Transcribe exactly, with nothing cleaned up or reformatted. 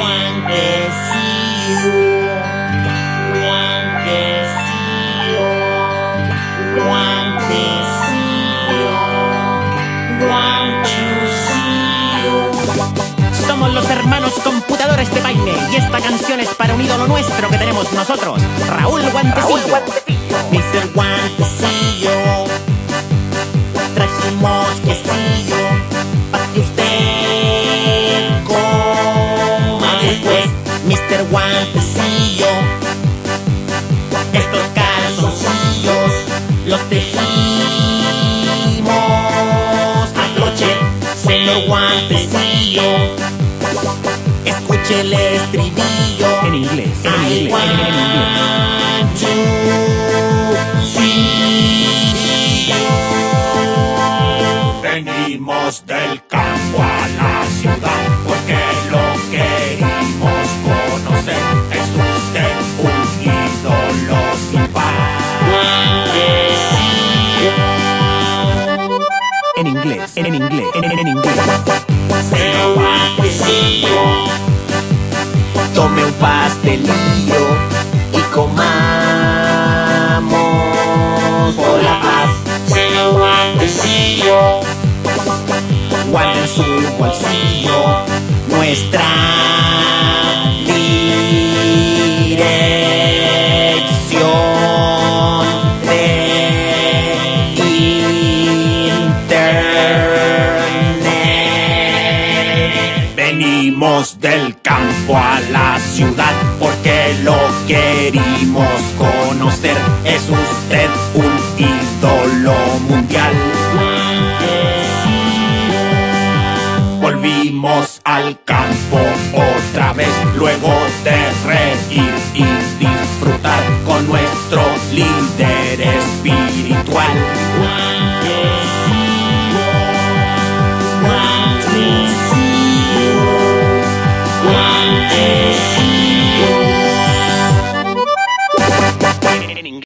Guantecillo, guantecillo, guantecillo, guanchucillo. Somos los hermanos computadores de baile y esta canción es para un ídolo nuestro que tenemos nosotros, Raúl Guantecillo. Raúl Guantecillo. mister Guantecillo, trajimos quesillo pa' que usted coma después. mister Guantecillo, estos calzoncillos los tejimos a crochet. Señor Guantecillo, escuche el estribillo. En inglés, en I inglés, want en inglés. to see you. Venimos del campo a la ciudad porque lo querimos conocer. Es usted un ídolo sin par. En inglés, en, en inglés, en, en, en inglés. Señor Guantecillo, tome un pastelillo y comamos por la paz. Señor Guantecillo, guarde en su bolsillo nuestra dirección de internet. Venimos del campo a la ciudad porque lo querimos conocer. Es usted un ídolo mundial. Volvimos al campo otra vez luego de reír y